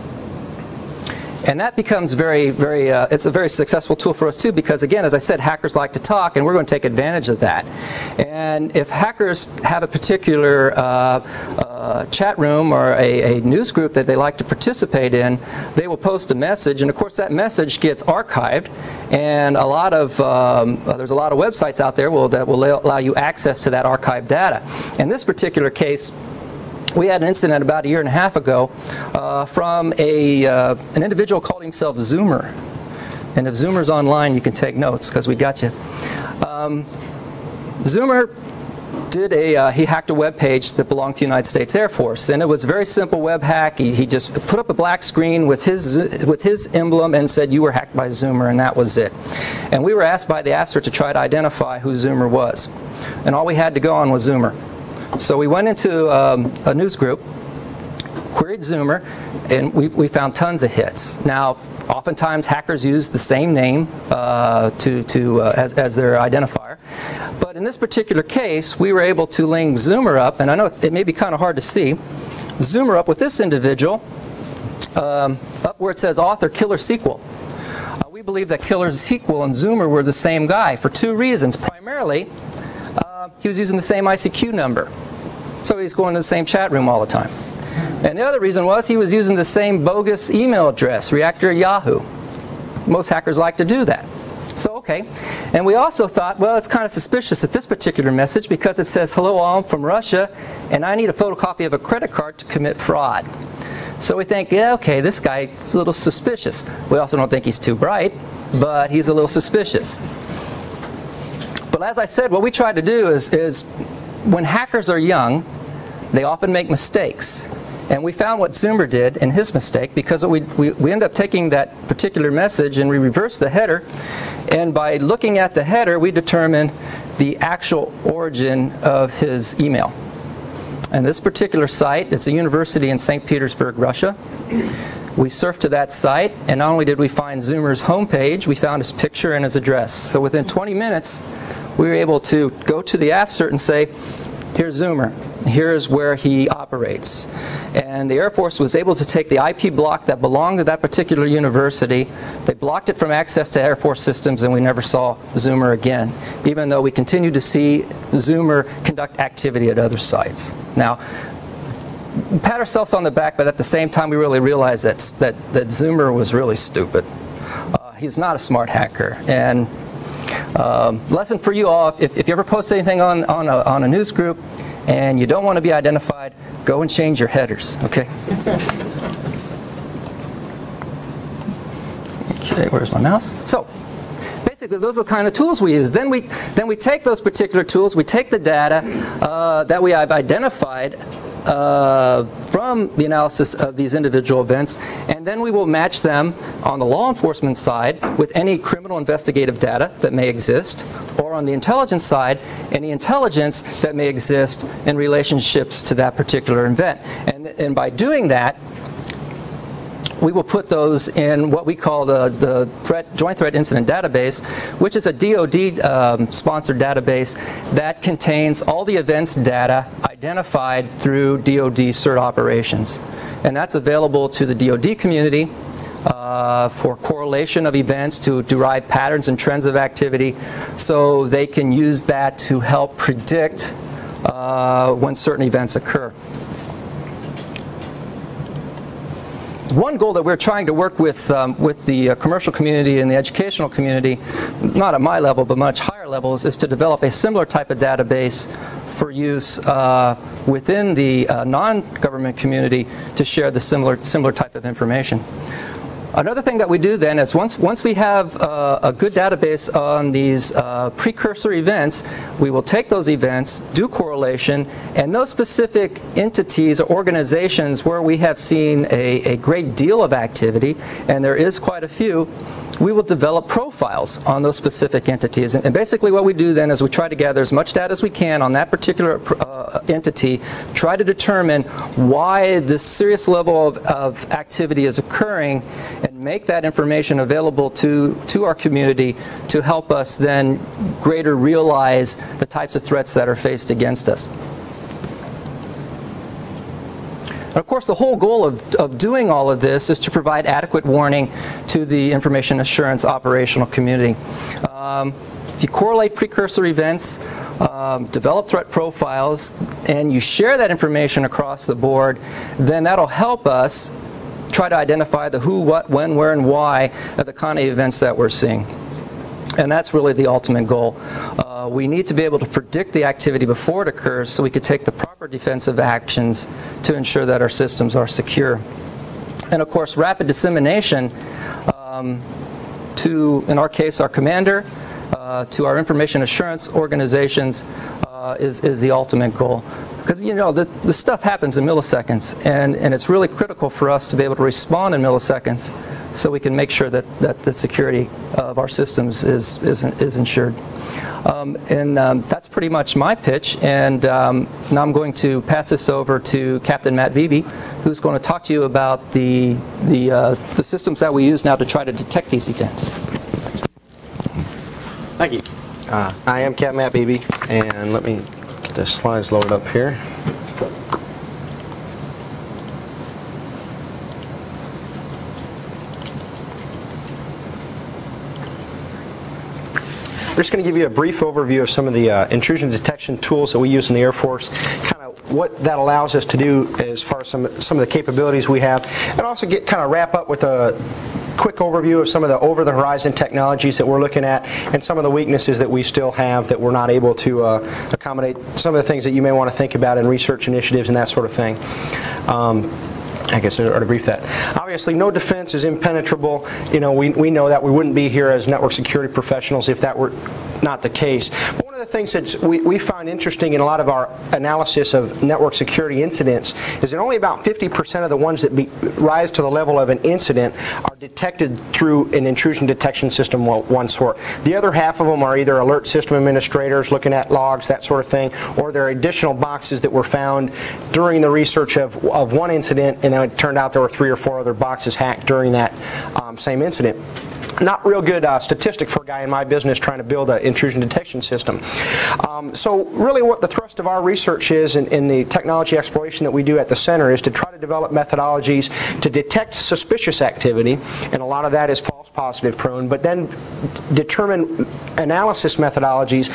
And that becomes very, very, uh, it's a very successful tool for us too, because again, as I said, hackers like to talk, and we're going to take advantage of that. And if hackers have a particular uh, uh, chat room or a, a news group that they like to participate in, they will post a message, and of course that message gets archived, and a lot of, um, there's a lot of websites out there will, that will allow you access to that archived data. In this particular case, we had an incident about a year and a half ago uh, from a, uh, an individual called himself Zoomer. And if Zoomer's online, you can take notes because we got you. Um, Zoomer did a, uh, he hacked a web page that belonged to the United States Air Force. And it was a very simple web hack. He, he just put up a black screen with his, with his emblem and said, "You were hacked by Zoomer," and that was it. And we were asked by the A F C E R to try to identify who Zoomer was. And all we had to go on was Zoomer. So we went into um, a news group, queried Zoomer, and we, we found tons of hits. Now, oftentimes hackers use the same name uh, to, to, uh, as, as their identifier. But in this particular case, we were able to link Zoomer up, and I know it, it may be kind of hard to see, Zoomer up with this individual, um, up where it says author Killer Sequel. Uh, we believe that Killer Sequel and Zoomer were the same guy for two reasons. Primarily, Uh, he was using the same I C Q number, so he's going to the same chat room all the time. And the other reason was he was using the same bogus email address, reactor at Yahoo. Most hackers like to do that. So, okay. And we also thought, well, it's kind of suspicious at this particular message because it says, "Hello, I'm from Russia, and I need a photocopy of a credit card to commit fraud." So we think, yeah, okay, this guy is a little suspicious. We also don't think he's too bright, but he's a little suspicious. But as I said, what we try to do is, is when hackers are young, they often make mistakes. And we found what Zoomer did in his mistake, because we, we, we end up taking that particular message and we reverse the header. And by looking at the header, we determine the actual origin of his email. And this particular site, it's a university in Saint Petersburg, Russia. We surfed to that site, and not only did we find Zoomer's homepage, we found his picture and his address. So within twenty minutes, we were able to go to the A F C E R and say, "Here's Zoomer. Here's where he operates." And the Air Force was able to take the I P block that belonged to that particular university. They blocked it from access to Air Force systems, and we never saw Zoomer again, even though we continue to see Zoomer conduct activity at other sites. Now, pat ourselves on the back, but at the same time we really realized that, that, that Zoomer was really stupid. Uh, he's not a smart hacker. And um, lesson for you all, if, if you ever post anything on, on, a, on a news group and you don't want to be identified, go and change your headers, okay? Okay, where's my mouse? So, basically, those are the kind of tools we use. Then we, then we take those particular tools, we take the data uh, that we have identified uh, from the analysis of these individual events, and then we will match them on the law enforcement side with any criminal investigative data that may exist, or on the intelligence side, any intelligence that may exist in relationships to that particular event. And, and by doing that, we will put those in what we call the, the threat, Joint Threat Incident Database, which is a D O D um, sponsored database that contains all the events data identified through D O D CERT operations. And that's available to the D O D community uh, for correlation of events to derive patterns and trends of activity, so they can use that to help predict uh, when certain events occur. One goal that we're trying to work with um, with the uh, commercial community and the educational community, not at my level but much higher levels, is to develop a similar type of database for use uh, within the uh, non-government community to share the similar similar type of information. Another thing that we do then is once, once we have uh, a good database on these uh, precursor events, we will take those events, do correlation, and those specific entities or organizations where we have seen a, a great deal of activity, and there is quite a few, we will develop profiles on those specific entities. And, and basically what we do then is we try to gather as much data as we can on that particular uh, entity, try to determine why this serious level of, of activity is occurring, and make that information available to, to our community to help us then greater realize the types of threats that are faced against us. And of course, the whole goal of, of doing all of this is to provide adequate warning to the information assurance operational community. Um, if you correlate precursor events, um, develop threat profiles, and you share that information across the board, then that'll help us try to identify the who, what, when, where, and why of the kind of events that we're seeing. And that's really the ultimate goal. Uh, we need to be able to predict the activity before it occurs so we could take the proper defensive actions to ensure that our systems are secure. And of course, rapid dissemination um, to, in our case, our commander, uh, to our information assurance organizations uh, is, is the ultimate goal. Because, you know, the, the stuff happens in milliseconds, and, and it's really critical for us to be able to respond in milliseconds so we can make sure that, that the security of our systems is, is, is ensured. Um, and um, that's pretty much my pitch, and um, now I'm going to pass this over to Captain Matt Beebe, who's going to talk to you about the, the, uh, the systems that we use now to try to detect these events. Thank you. Uh, I am Captain Matt Beebe, and let me get the slides loaded up here. We're just going to give you a brief overview of some of the uh, intrusion detection tools that we use in the Air Force, kind of what that allows us to do as far as some, some of the capabilities we have, and also get kind of wrap up with a quick overview of some of the over-the-horizon technologies that we're looking at and some of the weaknesses that we still have that we're not able to uh, accommodate, some of the things that you may want to think about in research initiatives and that sort of thing. Um, I guess I ought to brief that. Obviously, no defense is impenetrable. You know, we, we know that. We wouldn't be here as network security professionals if that were not the case. But one of the things that we, we find interesting in a lot of our analysis of network security incidents is that only about fifty percent of the ones that be, rise to the level of an incident are detected through an intrusion detection system of one sort. The other half of them are either alert system administrators looking at logs, that sort of thing, or there are additional boxes that were found during the research of, of one incident, and then it turned out there were three or four other boxes hacked during that um, same incident. Not real good uh, statistic for a guy in my business trying to build an intrusion detection system. Um, so really what the thrust of our research is in, in the technology exploration that we do at the center is to try to develop methodologies to detect suspicious activity, and a lot of that is false positive prone, but then determine analysis methodologies where we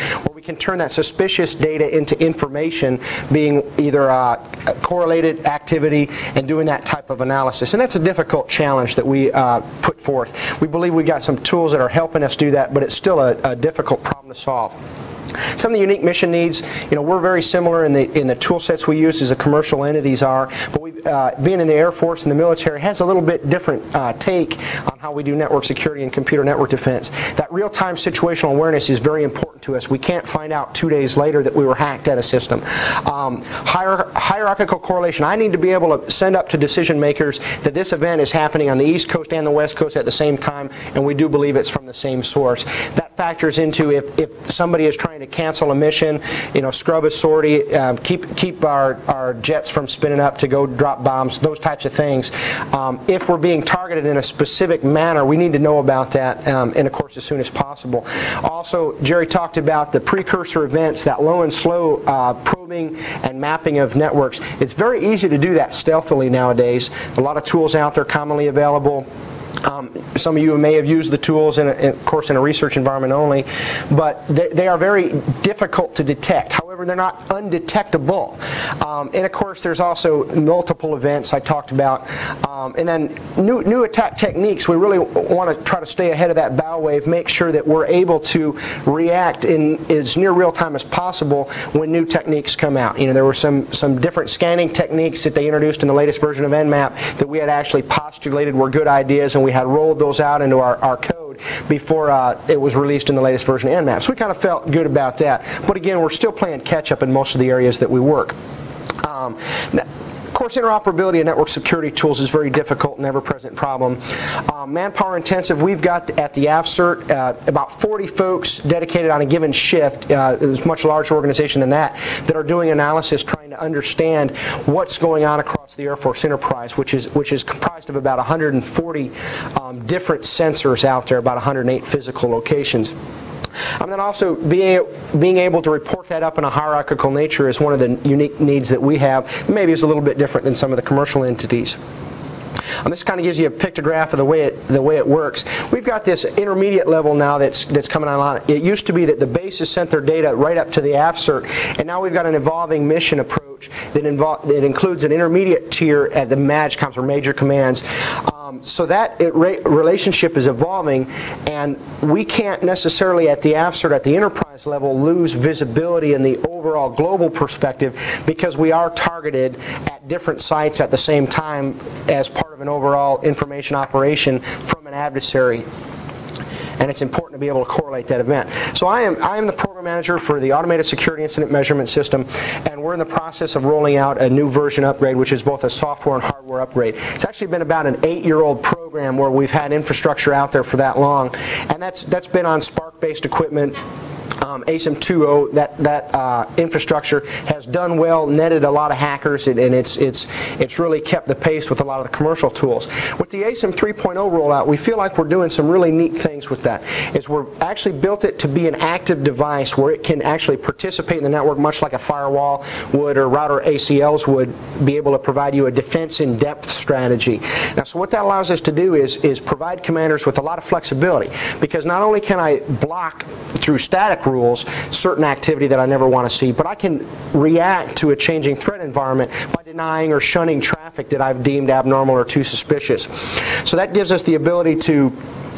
can turn that suspicious data into information, being either uh, correlated activity and doing that type of analysis. And that's a difficult challenge that we uh, put forth. We believe we've got some tools that are helping us do that, but it's still a, a difficult problem to solve. Some of the unique mission needs, you know, we're very similar in the in the tool sets we use as the commercial entities are, but we, uh, being in the Air Force and the military has a little bit different uh, take on how we do network security and computer network defense. That real-time situational awareness is very important to us. We can't find out two days later that we were hacked at a system. Um, hier hierarchical correlation. I need to be able to send up to decision makers that this event is happening on the East Coast and the West Coast at the same time, and we do believe it's from the same source. That factors into if, if somebody is trying to cancel a mission, you know, scrub a sortie, um, keep keep our, our jets from spinning up to go drop bombs, those types of things. Um, if we're being targeted in a specific manner, we need to know about that, um, and of course as soon as possible. Also, Jerry talked about the precursor events, that low and slow uh, probing and mapping of networks. It's very easy to do that stealthily nowadays. A lot of tools out there commonly available. Um, some of you may have used the tools, in, a, in of course, in a research environment only, but they, they are very difficult to detect. However, they're not undetectable. Um, and of course, there's also multiple events I talked about. Um, and then new, new attack techniques, we really want to try to stay ahead of that bow wave, make sure that we're able to react in as near real time as possible when new techniques come out. You know, there were some, some different scanning techniques that they introduced in the latest version of N map that we had actually postulated were good ideas, and we had rolled those out into our, our code before uh, it was released in the latest version of N map. So we kind of felt good about that. But again, we're still playing catch up in most of the areas that we work. Um, now, Of course, interoperability of network security tools is very difficult and ever-present problem. Um, manpower intensive, we've got at the A F CERT uh, about forty folks dedicated on a given shift. Uh, it's a much larger organization than that, that are doing analysis trying to understand what's going on across the Air Force enterprise, which is, which is comprised of about one hundred forty um, different sensors out there, about one hundred eight physical locations. And then also being, being able to report that up in a hierarchical nature is one of the unique needs that we have. Maybe it's a little bit different than some of the commercial entities. Um, this kind of gives you a pictograph of the way it the way it works. We've got this intermediate level now that's that's coming online. It used to be that the bases sent their data right up to the A F CERT, and now we've got an evolving mission approach that involve that includes an intermediate tier at the MAGCOMs or major commands. Um, so that it re relationship is evolving, and we can't necessarily at the A F CERT at the enterprise level lose visibility in the overall global perspective, because we are targeted at different sites at the same time as part of an overall information operation from an adversary. And it's important to be able to correlate that event. So I am, I am the program manager for the Automated Security Incident Measurement System, and we're in the process of rolling out a new version upgrade, which is both a software and hardware upgrade. It's actually been about an eight-year-old program where we've had infrastructure out there for that long, and that's, that's been on Spark-based equipment. Um, A S I M two point oh, that, that uh, infrastructure has done well, netted a lot of hackers, and, and it's, it's, it's really kept the pace with a lot of the commercial tools. With the A S I M three point oh rollout, we feel like we're doing some really neat things with that. Is we're actually built it to be an active device where it can actually participate in the network much like a firewall would or router A C Ls would be able to provide you a defense in depth strategy. Now, so what that allows us to do is, is provide commanders with a lot of flexibility, because not only can I block through static rules certain activity that I never want to see, but I can react to a changing threat environment by denying or shunning traffic that I've deemed abnormal or too suspicious. So that gives us the ability to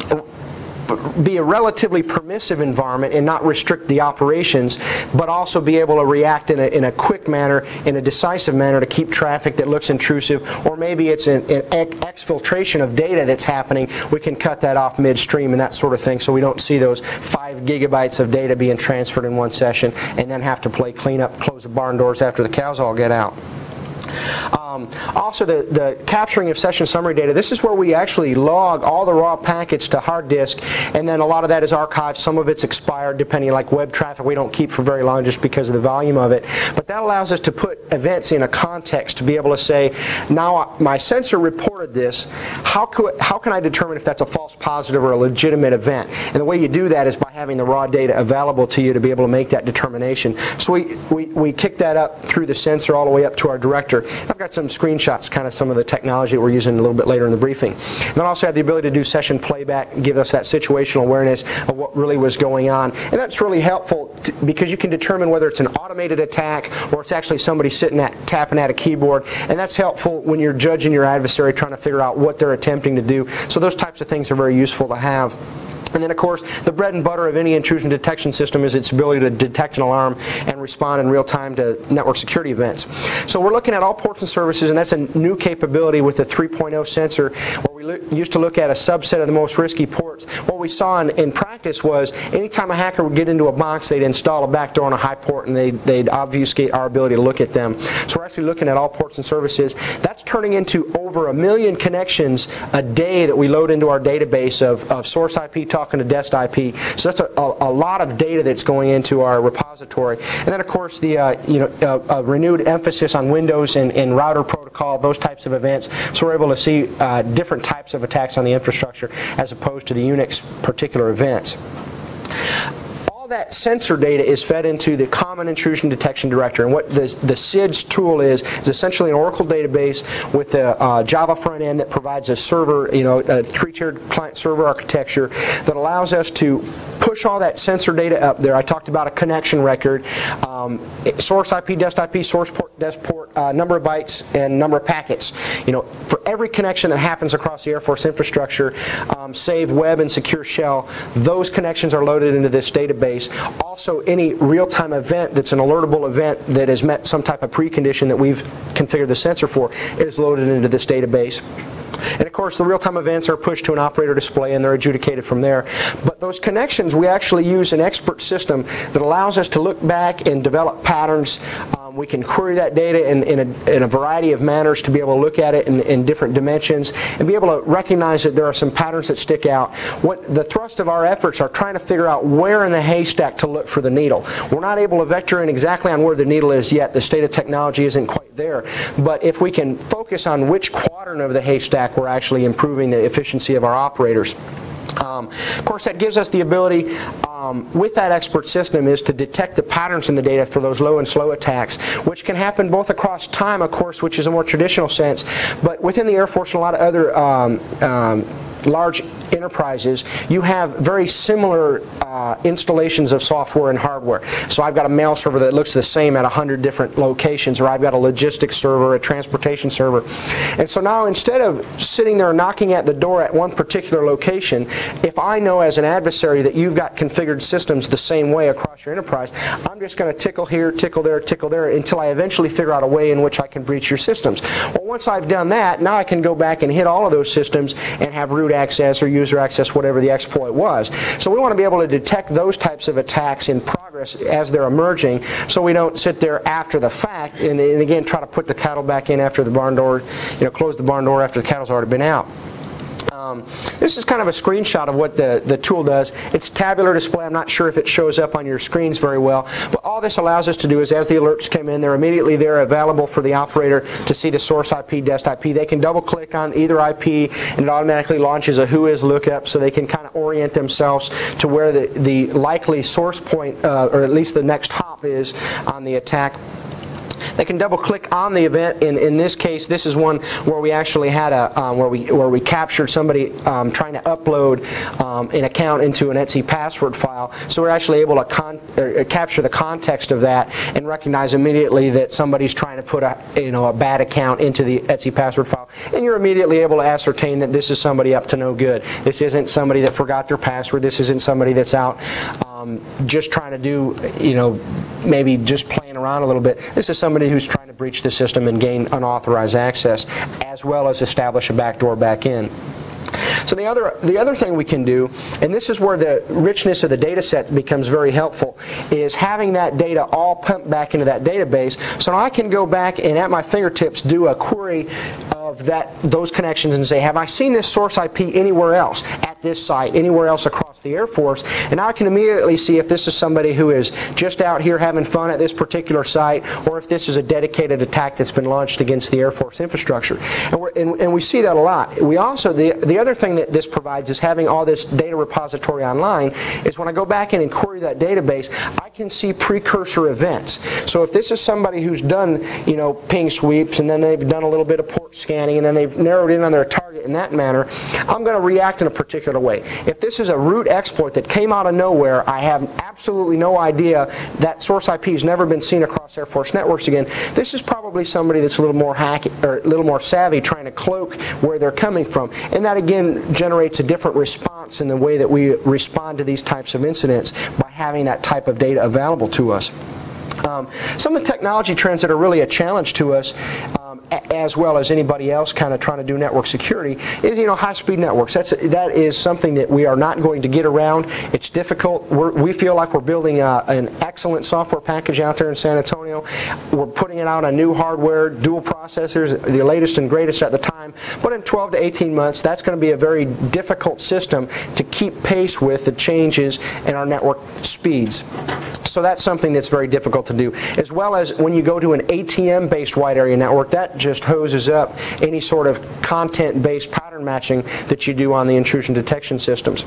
be a relatively permissive environment and not restrict the operations, but also be able to react in a, in a quick manner, in a decisive manner, to keep traffic that looks intrusive, or maybe it's an, an exfiltration of data that's happening. We can cut that off midstream and that sort of thing, so we don't see those five gigabytes of data being transferred in one session and then have to play cleanup, close the barn doors after the cows all get out. Um, also, the, the capturing of session summary data. This is where we actually log all the raw packets to hard disk, and then a lot of that is archived. Some of it's expired, depending, like web traffic we don't keep for very long just because of the volume of it. But that allows us to put events in a context, to be able to say, now my sensor reported this. How, could, how can I determine if that's a false positive or a legitimate event? And the way you do that is by having the raw data available to you to be able to make that determination. So we, we, we kick that up through the sensor all the way up to our director. I've got some some screenshots, kind of some of the technology that we're using a little bit later in the briefing. And then also have the ability to do session playback and give us that situational awareness of what really was going on. And that's really helpful to, because you can determine whether it's an automated attack or it's actually somebody sitting at tapping at a keyboard. And that's helpful when you're judging your adversary, trying to figure out what they're attempting to do. So those types of things are very useful to have. And then, of course, the bread and butter of any intrusion detection system is its ability to detect an alarm and respond in real time to network security events. So we're looking at all ports and services, and that's a new capability with the three point oh sensor, where we look, used to look at a subset of the most risky ports. What we saw in, in practice was anytime a hacker would get into a box, they'd install a backdoor on a high port, and they'd, they'd obfuscate our ability to look at them. So we're actually looking at all ports and services. That's turning into over a million connections a day that we load into our database of, of source I P talking to dest I P. So that's a, a, a lot of data that's going into our repository. And then, of course, the uh, you know uh, a renewed emphasis on Windows and, and router protocol, those types of events. So we're able to see uh, different types of attacks on the infrastructure as opposed to the Unix particular events. That sensor data is fed into the Common Intrusion Detection Director, and what the, the C I D S tool is is essentially an Oracle database with a uh, Java front end that provides a server, you know, a three-tiered client-server architecture that allows us to push all that sensor data up there. I talked about a connection record, um, source I P, dest I P, source port, dest port, uh, number of bytes, and number of packets. You know, for every connection that happens across the Air Force infrastructure, um, save web and secure shell, those connections are loaded into this database. Also, any real-time event that's an alertable event that has met some type of precondition that we've configured the sensor for is loaded into this database. And of course, the real-time events are pushed to an operator display and they're adjudicated from there. But those connections, we actually use an expert system that allows us to look back and develop patterns. Um, we can query that data in, in, a, in a variety of manners to be able to look at it in, in different dimensions and be able to recognize that there are some patterns that stick out. What the thrust of our efforts are trying to figure out where in the haystack to look for the needle. We're not able to vector in exactly on where the needle is yet. The state of technology isn't quite there. But if we can focus on which quadrant of the haystack we're actually improving the efficiency of our operators. Um, of course, that gives us the ability, um, with that expert system, is to detect the patterns in the data for those low and slow attacks, which can happen both across time, of course, which is a more traditional sense, but within the Air Force and a lot of other um, um, large enterprises, you have very similar uh, installations of software and hardware. So I've got a mail server that looks the same at a hundred different locations, or I've got a logistics server, a transportation server. And so now, instead of sitting there knocking at the door at one particular location, if I know as an adversary that you've got configured systems the same way across your enterprise, I'm just going to tickle here, tickle there, tickle there, until I eventually figure out a way in which I can breach your systems. Well, once I've done that, now I can go back and hit all of those systems and have root access or user access, whatever the exploit was. So we want to be able to detect those types of attacks in progress as they're emerging, so we don't sit there after the fact and, and again try to put the cattle back in after the barn door, you know, close the barn door after the cattle's already been out. Um, this is kind of a screenshot of what the, the tool does. It's tabular display. I'm not sure if it shows up on your screens very well, but all this allows us to do is, as the alerts come in, they're immediately there available for the operator to see the source I P, dest I P. They can double click on either I P and it automatically launches a whois lookup, so they can kind of orient themselves to where the, the likely source point, uh, or at least the next hop is on the attack. They can double click on the event. In, in this case, this is one where we actually had a um, where we where we captured somebody um, trying to upload um, an account into an Etsy password file. So we're actually able to con or capture the context of that and recognize immediately that somebody's trying to put a you know a bad account into the Etsy password file, and you're immediately able to ascertain that this is somebody up to no good. This isn't somebody that forgot their password. This isn't somebody that's out um, just trying to do you know maybe just playing around a little bit. This is somebody who's trying to breach the system and gain unauthorized access, as well as establish a backdoor back in. So the other, the other thing we can do, and this is where the richness of the data set becomes very helpful, is having that data all pumped back into that database. So now I can go back and at my fingertips do a query of that, those connections and say, have I seen this source I P anywhere else? At at this site, anywhere else across the Air Force. And now I can immediately see if this is somebody who is just out here having fun at this particular site, or if this is a dedicated attack that's been launched against the Air Force infrastructure. And, we're, and, and we see that a lot. We also, the, the other thing that this provides is having all this data repository online, is when I go back in and query that database, I can see precursor events. So if this is somebody who's done, you know, ping sweeps, and then they've done a little bit of port scanning, and then they've narrowed in on their target in that manner, I'm going to react in a particular way. If this is a root exploit that came out of nowhere, I have absolutely no idea, that source I P has never been seen across Air Force networks again, this is probably somebody that's a little more hack or a little more savvy, trying to cloak where they're coming from. And that again generates a different response in the way that we respond to these types of incidents by having that type of data available to us. Um, some of the technology trends that are really a challenge to us, um, as well as anybody else kind of trying to do network security, is, you know, high-speed networks. That's that is something that we are not going to get around. It's difficult. We're, we feel like we're building a, an excellent software package out there in San Antonio. We're putting it out on new hardware, dual processors, the latest and greatest at the time. But in twelve to eighteen months, that's going to be a very difficult system to keep pace with the changes in our network speeds. So that's something that's very difficult to do. As well as when you go to an A T M-based wide area network, that just hoses up any sort of content-based pattern matching that you do on the intrusion detection systems.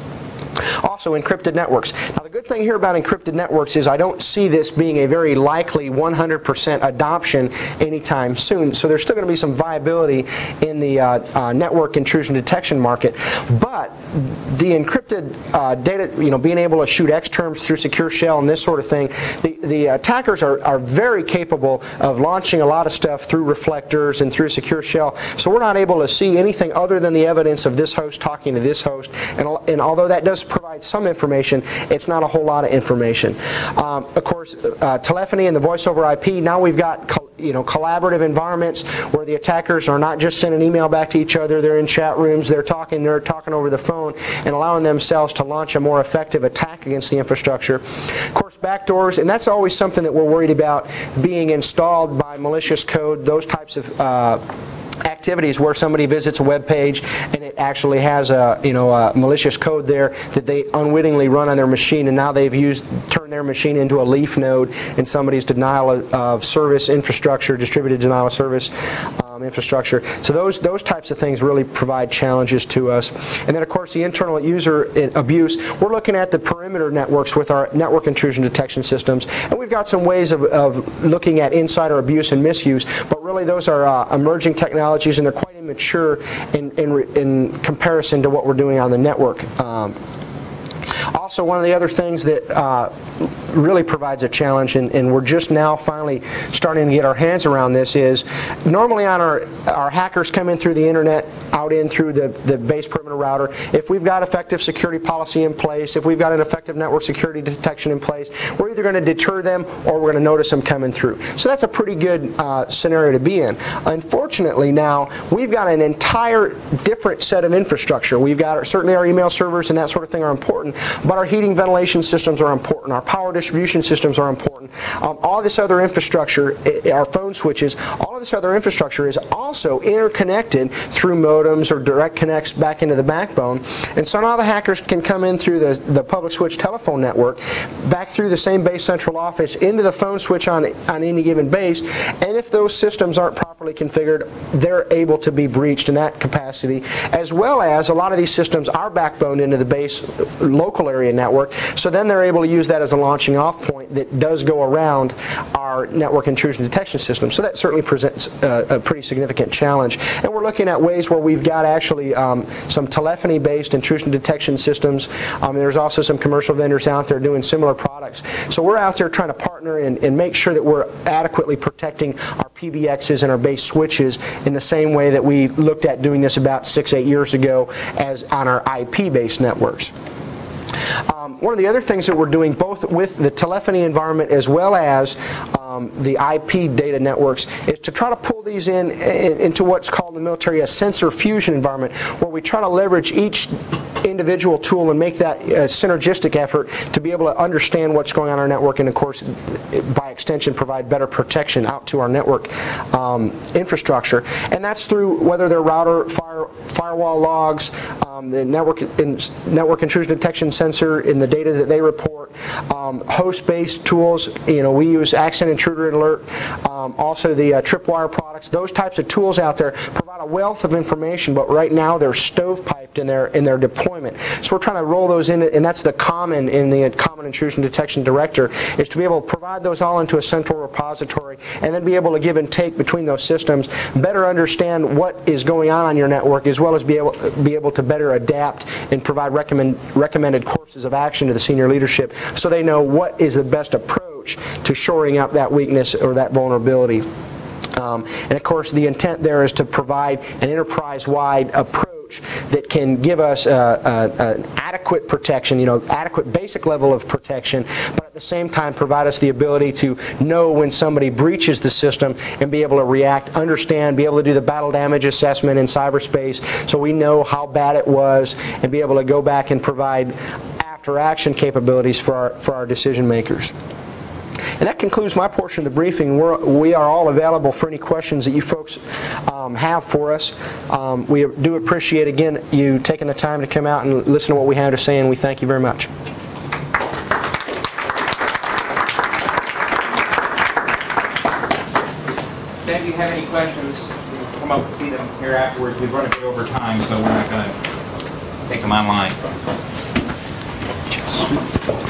Also, encrypted networks. Now, the good thing here about encrypted networks is I don't see this being a very likely one hundred percent adoption anytime soon. So there's still going to be some viability in the uh, uh, network intrusion detection market. But the encrypted uh, data, you know, being able to shoot X terms through secure shell and this sort of thing, the, the attackers are, are very capable of launching a lot of stuff through reflectors and through secure shell. So we're not able to see anything other than the evidence of this host talking to this host. And, and although that does provide some information, it's not a whole lot of information. Um, of course, uh, telephony and the voice over I P, now we've got you know, collaborative environments where the attackers are not just sending email back to each other, they're in chat rooms, they're talking, they're talking over the phone and allowing themselves to launch a more effective attack against the infrastructure. Of course, backdoors, and that's always something that we're worried about being installed by malicious code, those types of uh, activities where somebody visits a web page and it actually has a you know a malicious code there that they unwittingly run on their machine, and now they've used turned their machine into a leaf node in somebody's denial of, of service infrastructure, distributed denial of service um, infrastructure. So those those types of things really provide challenges to us. And then of course the internal user abuse. We're looking at the perimeter networks with our network intrusion detection systems, and we've got some ways of, of looking at insider abuse and misuse. But really those are uh, emerging technologies, and they're quite immature in, in, in comparison to what we're doing on the network. Um, Also, one of the other things that uh, really provides a challenge, and, and we're just now finally starting to get our hands around this, is normally on our, our hackers come in through the internet, out in through the, the base perimeter router. If we've got effective security policy in place, if we've got an effective network security detection in place, we're either going to deter them or we're going to notice them coming through. So that's a pretty good uh, scenario to be in. Unfortunately now, we've got an entire different set of infrastructure. We've got our, certainly our email servers and that sort of thing are important, but our heating ventilation systems are important. Our power distribution systems are important. Um, all this other infrastructure, our phone switches, all of this other infrastructure is also interconnected through modems or direct connects back into the backbone. And so now the hackers can come in through the, the public switch telephone network, back through the same base central office, into the phone switch on, on any given base. And if those systems aren't properly configured, they're able to be breached in that capacity, as well as a lot of these systems are backboned into the base local area network, so then they're able to use that as a launching off point that does go around our network intrusion detection system. So that certainly presents a, a pretty significant challenge. And we're looking at ways where we've got actually um, some telephony-based intrusion detection systems. Um, there's also some commercial vendors out there doing similar products. So we're out there trying to partner and, and make sure that we're adequately protecting our P B Xs and our base switches in the same way that we looked at doing this about six, eight years ago as on our I P-based networks. Um, one of the other things that we're doing, both with the telephony environment as well as um, the I P data networks, is to try to pull these in, in into what's called in the military a sensor fusion environment, where we try to leverage each individual tool and make that a synergistic effort to be able to understand what's going on in our network, and of course by extension, provide better protection out to our network um, infrastructure. And that's through whether they're router, fire, firewall logs, um, the network, in, network intrusion detection sensor in the data that they report, um, host-based tools. You know, we use Accent Intruder Alert, um, also the uh, Tripwire products. Those types of tools out there provide a wealth of information, but right now they're stovepiped in their in their deployment. So we're trying to roll those in, and that's the common in the Common Intrusion Detection Director, is to be able to provide those all into a central repository and then be able to give and take between those systems, better understand what is going on on your network, as well as be able be able to better adapt and provide recommend, recommended courses of action to the senior leadership so they know what is the best approach to shoring up that weakness or that vulnerability. Um, and of course, the intent there is to provide an enterprise-wide approach that can give us uh, uh, an adequate protection, you know, adequate basic level of protection, but at the same time provide us the ability to know when somebody breaches the system and be able to react, understand, be able to do the battle damage assessment in cyberspace so we know how bad it was and be able to go back and provide after-action capabilities for our, for our decision makers. And that concludes my portion of the briefing. We're, we are all available for any questions that you folks um, have for us. Um, we do appreciate, again, you taking the time to come out and listen to what we have to say, and we thank you very much. If you have any questions, come up and see them here afterwards. We've run a bit over time, so we're not going to take them online.